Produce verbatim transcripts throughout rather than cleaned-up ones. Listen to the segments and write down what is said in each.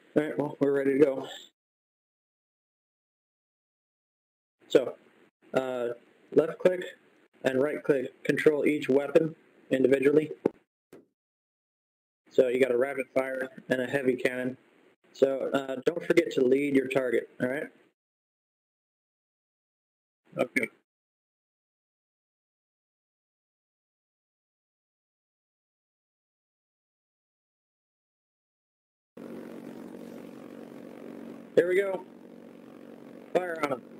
All right, well, we're ready to go. So, uh, left click and right click control each weapon individually. So you got a rapid fire and a heavy cannon. So uh, don't forget to lead your target, all right? Okay. Here we go. Fire on him.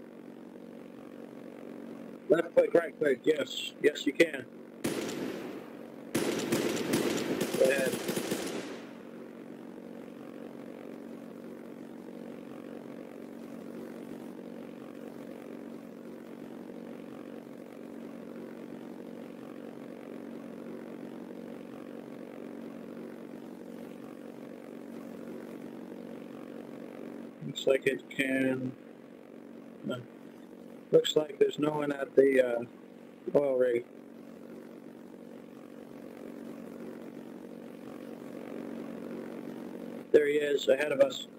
Left click, right click. Yes, yes you can. Go ahead. Looks like it can. Uh, looks like there's no one at the uh, oil rig. There he is, ahead of us.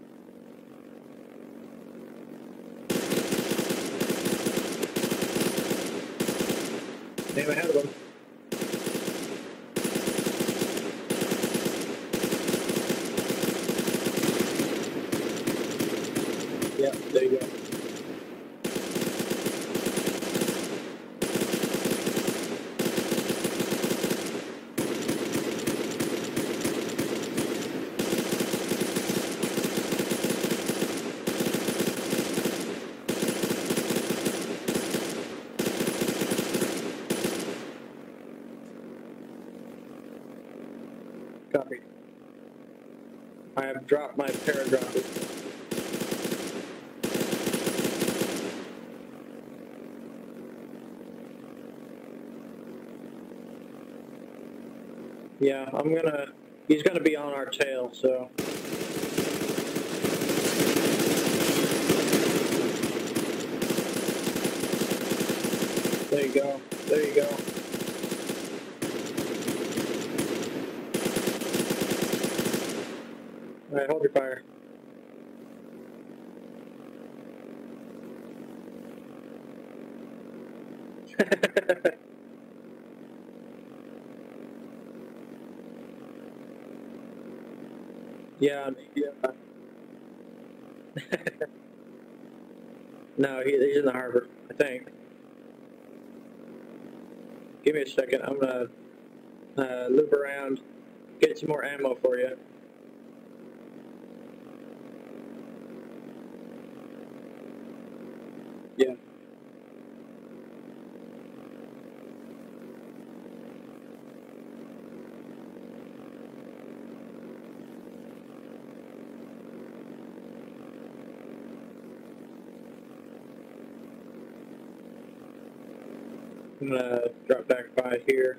Name ahead of him. Yeah, there you go. Copy. I have dropped my paradropper. Yeah, I'm gonna, he's gonna be on our tail, so. There you go, there you go. All right, hold your fire. Yeah, yeah. No, he, he's in the harbor, I think. Give me a second. I'm gonna uh, loop around, get some more ammo for you. Yeah. I'm gonna drop back by here.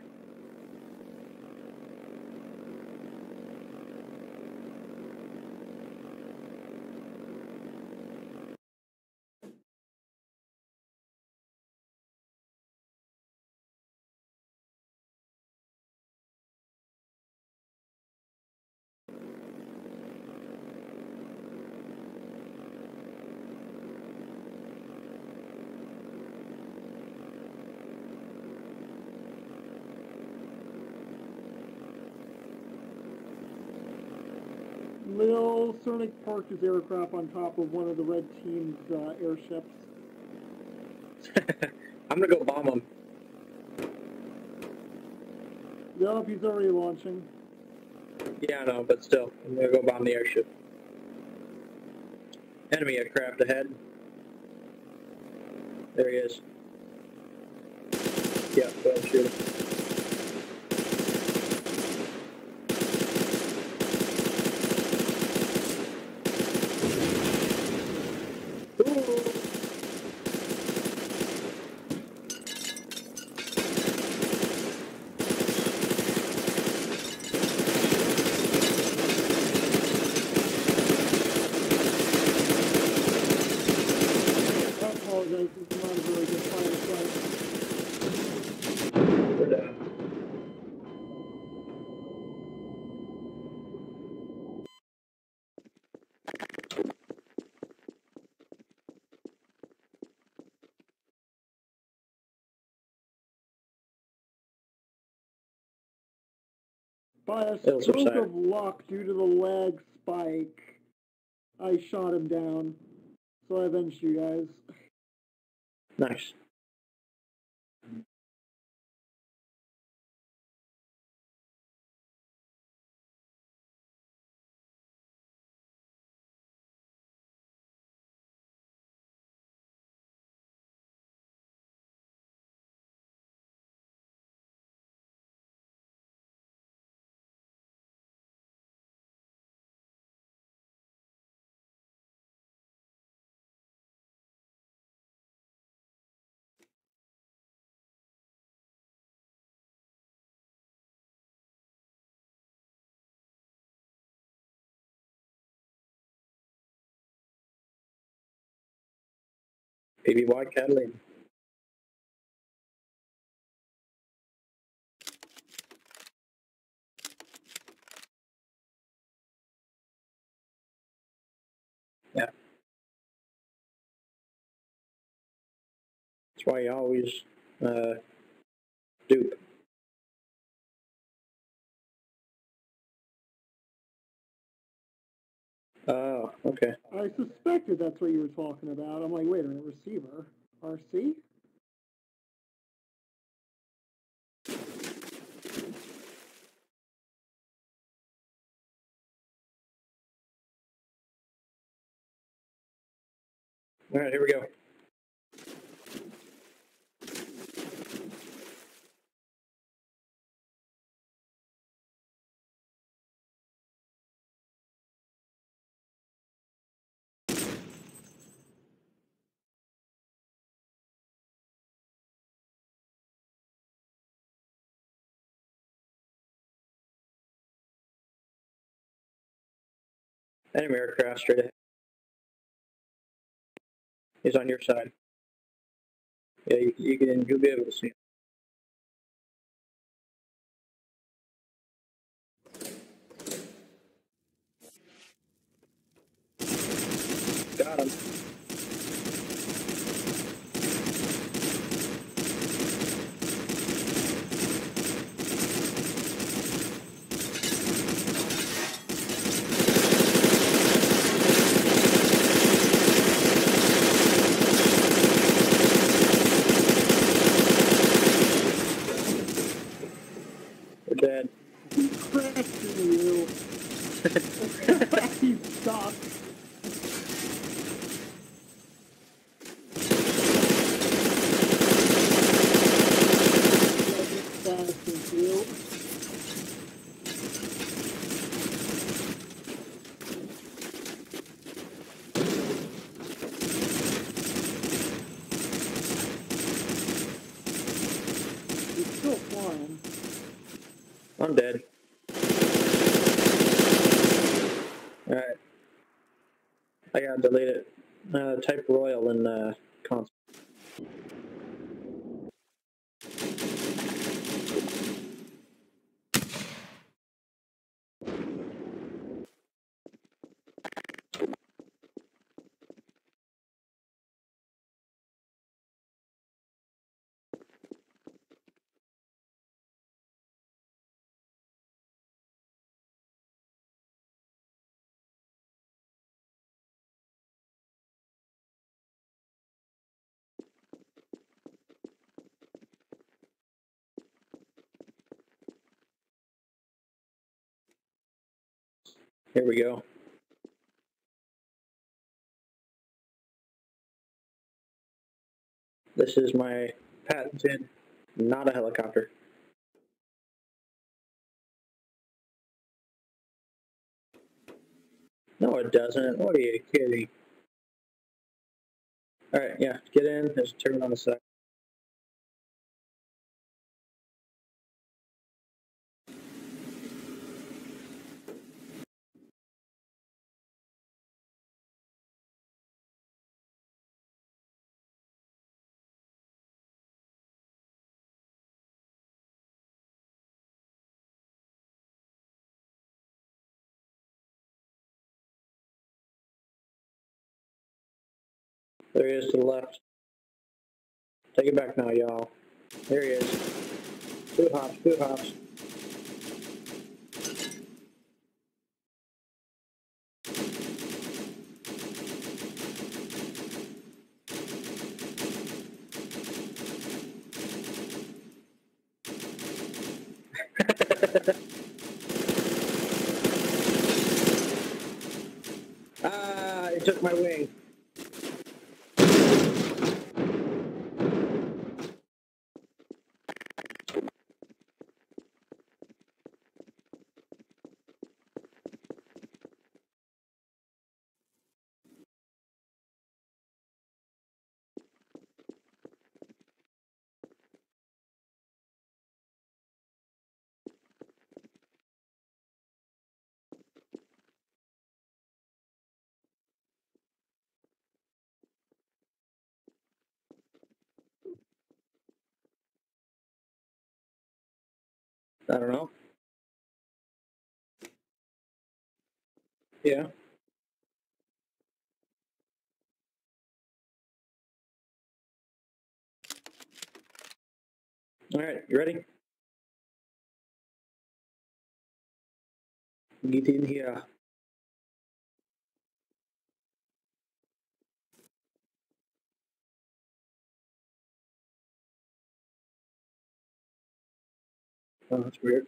Lil Cernic parked his aircraft on top of one of the red team's uh, airships. I'm gonna go bomb him. Yep, he's already launching. Yeah, I know, but still, I'm gonna go bomb the airship. Enemy aircraft ahead. There he is. Yeah, go ahead and shoot him. We're down. By a It'll stroke subside. of luck, due to the lag spike, I shot him down. So I avenged you guys. Nice. Baby white Catalina. Yeah. That's why you always uh, dupe. Oh, okay. I suspected that's what you were talking about. I'm like, wait a minute, receiver? R C? All right, here we go. Enemy aircraft straight ahead. He's on your side. Yeah, you, you can. You'll be able to see him. Got him. We're dead. He crashed into you. He sucks. Crashed into you. He's still flying. I'm dead. All right. I gotta delete it. Uh, type Royal in uh, console. Here we go. This is my patented, not a helicopter. No, it doesn't. What are you kidding? All right, yeah, get in. There's a turn on the side. There he is to the left. Take it back now, y'all. There he is. Boot hops, boot hops. Ah, it took my wing. I don't know. Yeah. All right, you ready? Get in here. Oh, that's weird.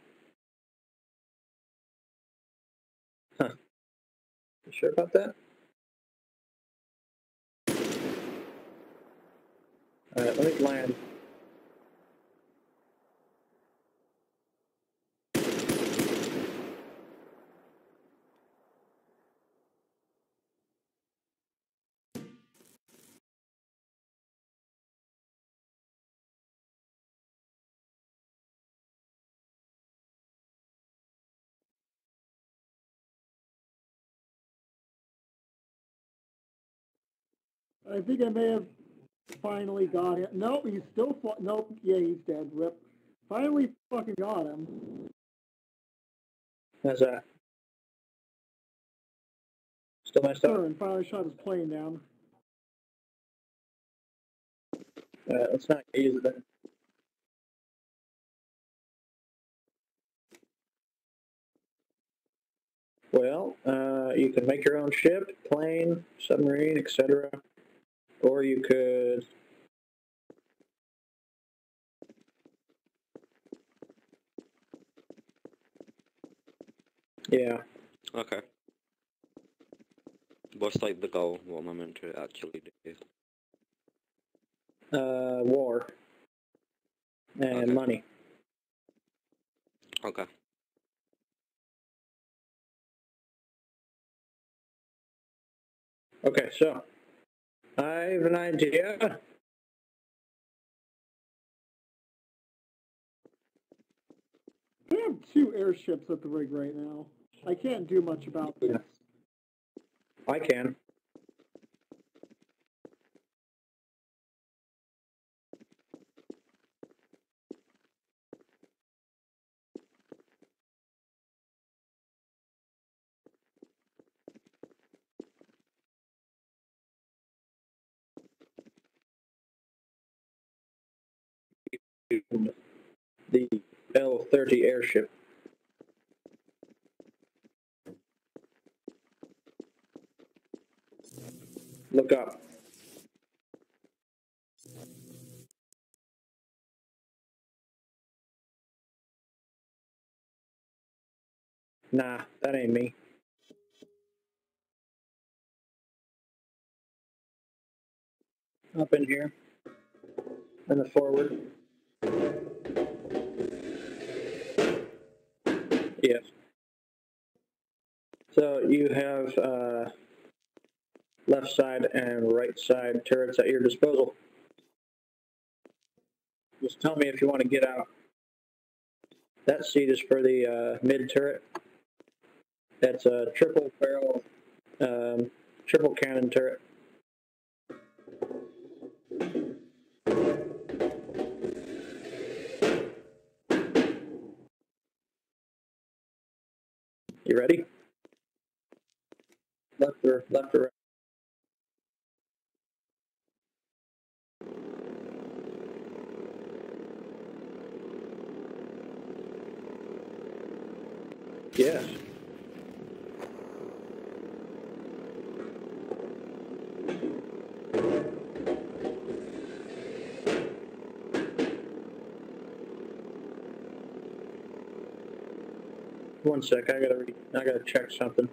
Huh. You sure about that? All right, let me land. I think I may have finally got him. Nope, he's still. Fl- nope, yeah, he's dead. Rip. Finally, fucking got him. How's that? Still messed up? Turn. Finally shot his plane down. Uh, let's not use it then. Well, uh, you can make your own ship, plane, submarine, et cetera. Or you could. Yeah. Okay. What's like the goal? What am I meant to actually do? Uh, war. And Okay. money. Okay. Okay, so I have an idea. I have two airships at the rig right now. I can't do much about this. I can. The L thirty airship. Look up. Nah, that ain't me. Up in here. In the forward. Yes. So you have uh, left side and right side turrets at your disposal. Just tell me if you want to get out. That seat is for the uh, mid turret. That's a triple barrel, um, triple cannon turret. You ready? Left or left or right? Yes. One sec, I gotta re I gotta check something.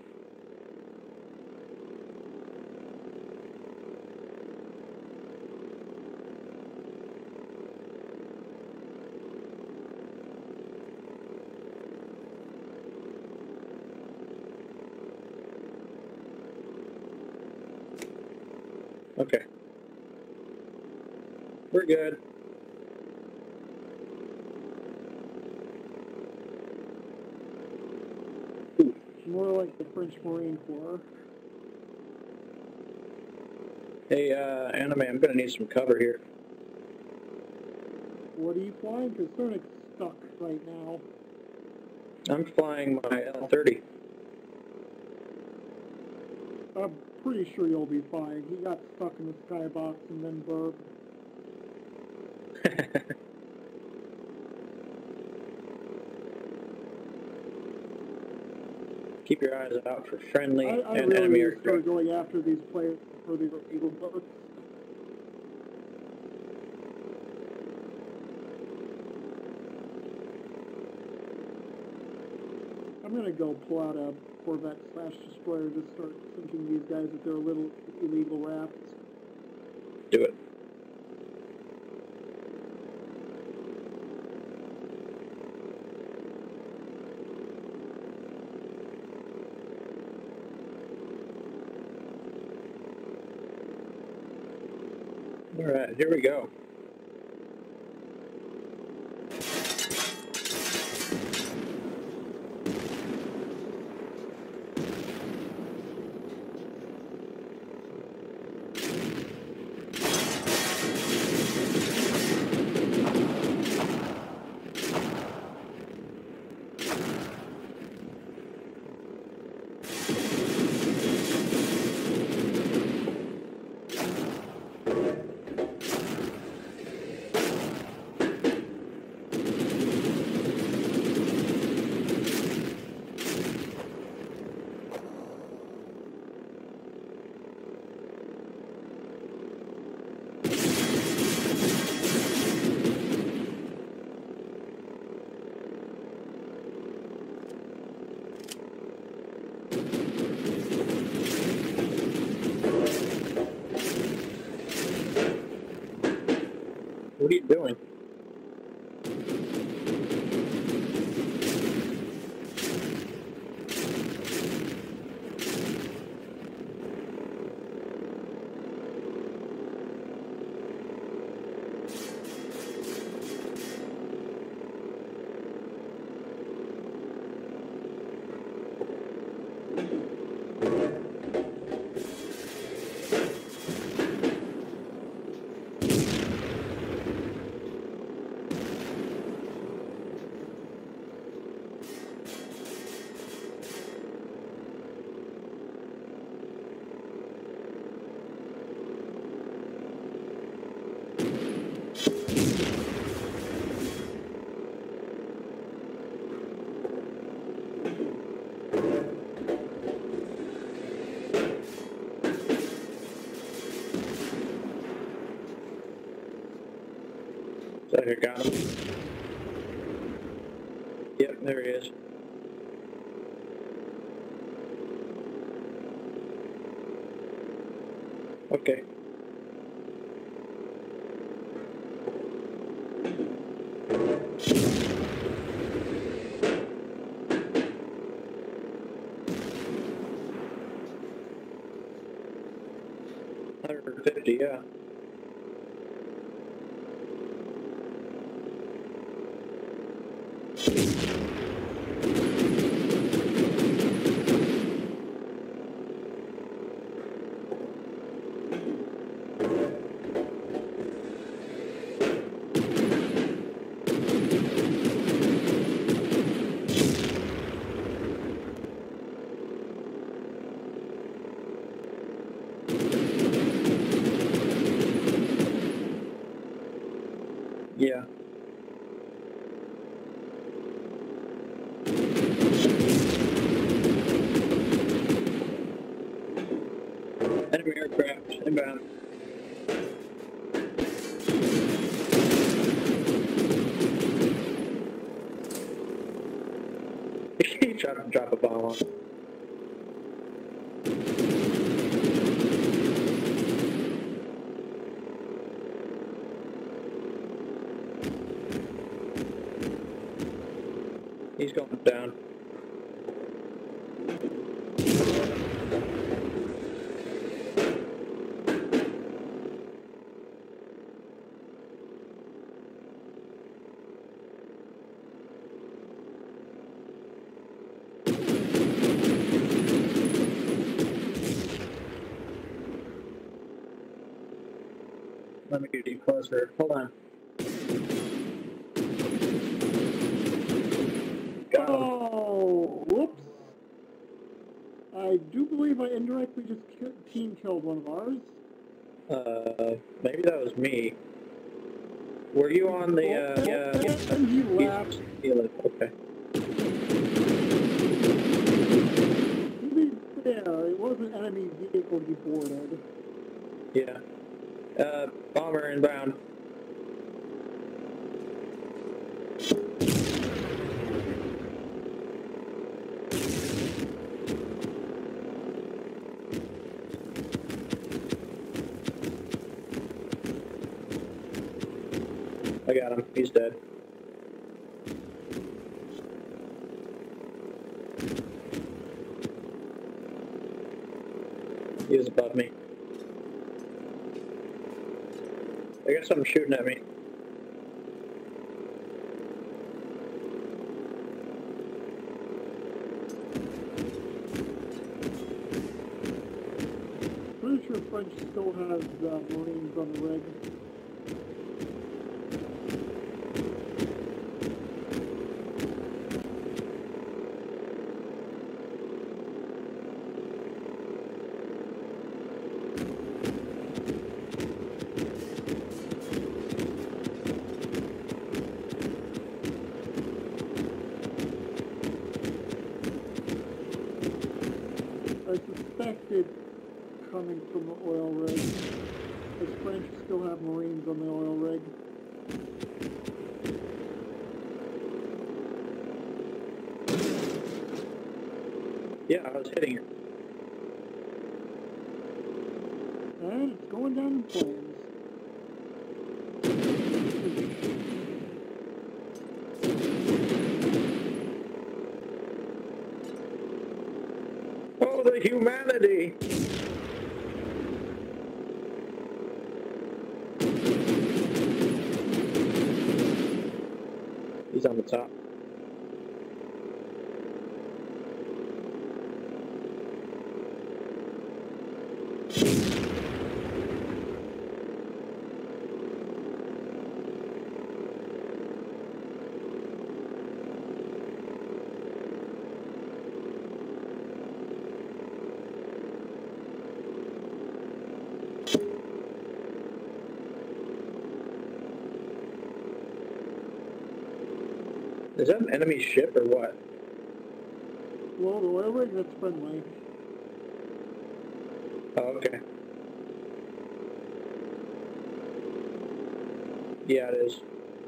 Okay. We're good. More like the French Marine Corps. Hey, uh, Anime, I'm gonna need some cover here. What are you flying? Because Cernic's stuck right now. I'm flying my L thirty. I'm pretty sure you'll be fine. He got stuck in the skybox and then burped. Keep your eyes out for friendly I, I and really enemy need to start aircraft. going after these players for the Eagle boats. I'm gonna go pull out a Corvette slash destroyer to start sinking these guys with their little illegal rafts. Do it. All right, here we go. What are you doing? So I got him. Yep, there he is. Okay. one hundred fifty, yeah. Yeah. Enemy aircraft inbound. He shot to drop a bomb on. He's going down. Let me get you closer. Hold on. Got him. Oh, whoops. I do believe I indirectly just ki- team killed one of ours. Uh, maybe that was me. Were you on the, uh, yeah. And he He's- left. He left, okay. To be fair, it was an enemy vehicle he boarded. Yeah. Uh, bomber inbound. I got him. He's dead. He was above me. I got something shooting at me. Pretty sure French still has uh, Marines on the rig. I suspected coming from the oil rig. The French still have Marines on the oil rig. Yeah, I was hitting it. And it's going down in flames. Oh, the humanity! He's on the top. Is that an enemy ship or what? Well, the oil rig, that's friendly. Oh, okay. Yeah, it is.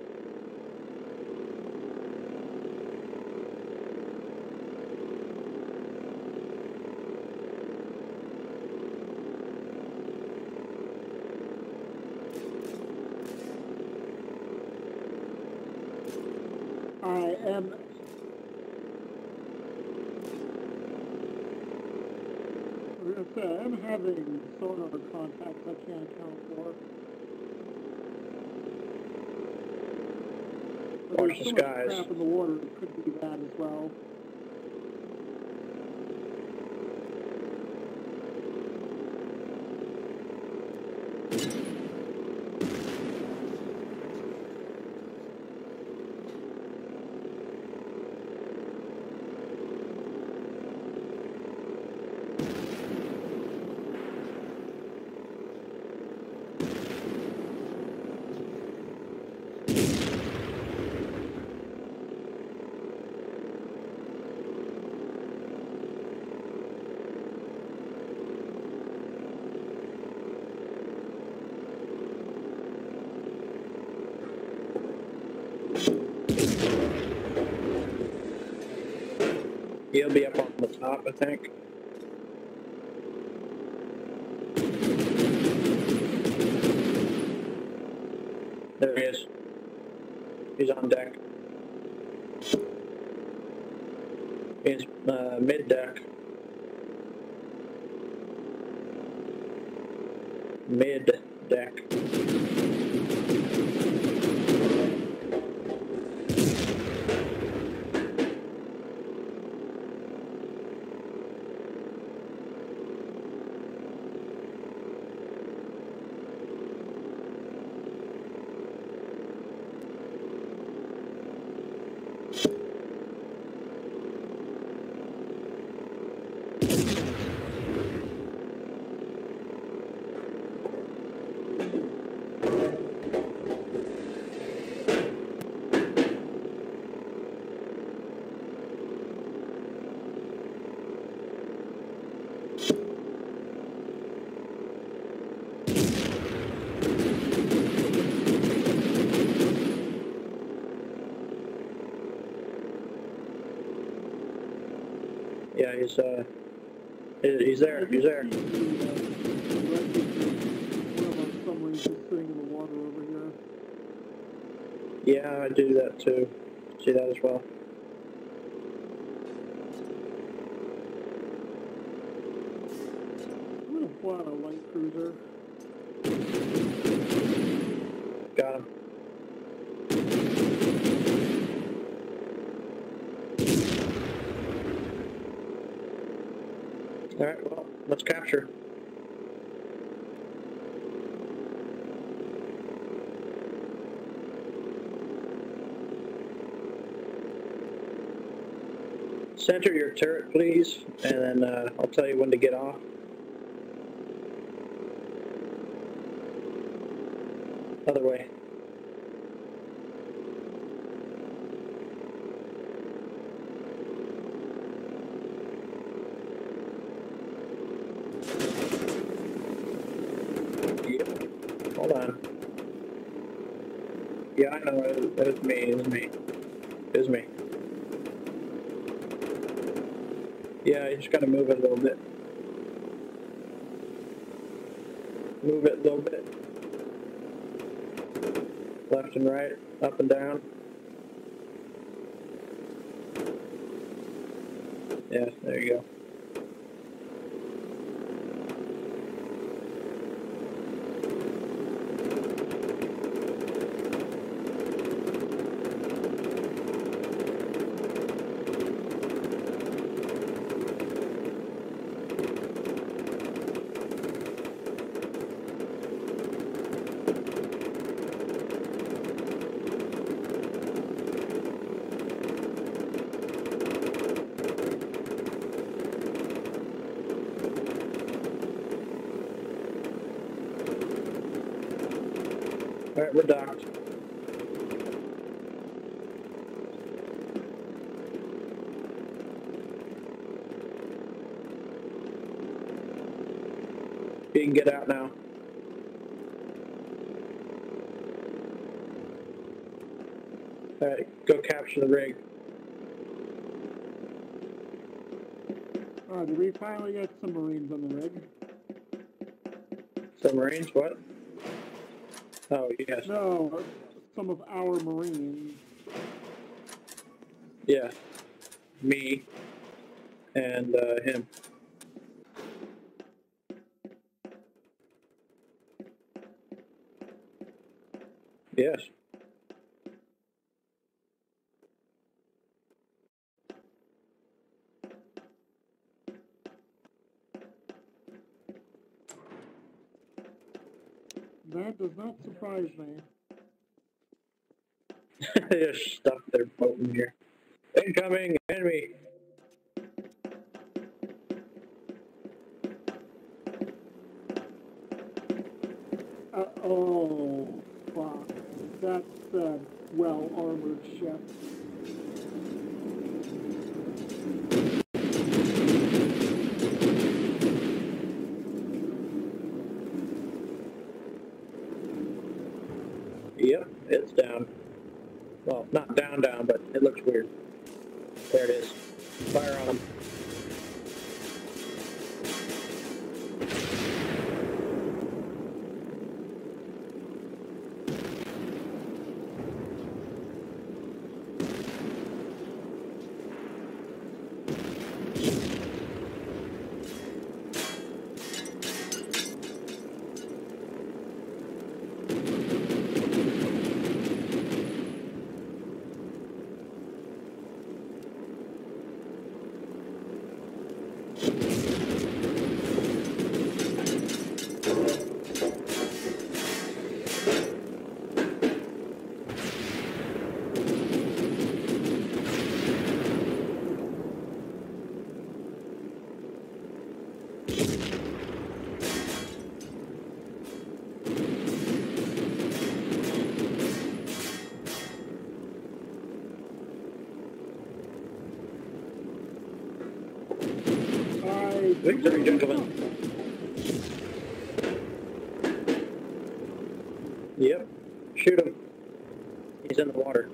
I am... I was gonna say, I'm having sonar contacts I can't account for. But Watch there's the so much skies. crap in the water, it could be that as well. He'll be up on the top, I think. There he is. He's on deck. He's uh, mid deck. Mid deck. Yeah, he's uh, he- he's there. He's there. One of our submarines is sitting in the water over here. Yeah, I do that too. See that as well. I'm gonna fly out a light cruiser. Got him. All right, well, let's capture. Center your turret, please, and then uh, I'll tell you when to get off. Other way. Yep. Hold on. Yeah, I know. It, it was me. It was me. It was me. Yeah, you just gotta move it a little bit. Move it a little bit. Left and right, up and down. Yeah, there you go. All right, we're docked. You can get out now. All right, go capture the rig. Uh, did we finally get some Marines on the rig? Submarines, what? Oh, yes. No, some of our Marines. Yeah. Me and uh, him. Yes. That does not surprise me. Just stuck their boat in here. Incoming enemy. Uh, oh, fuck. That's a well-armored ship. Yep, it's down. Well, not down, down, but it looks weird. There it is. Fire on him. I Victory, gentlemen. Yep. Shoot him. He's in the water.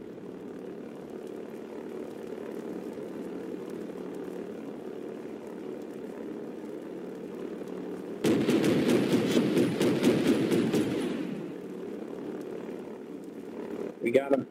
We got him.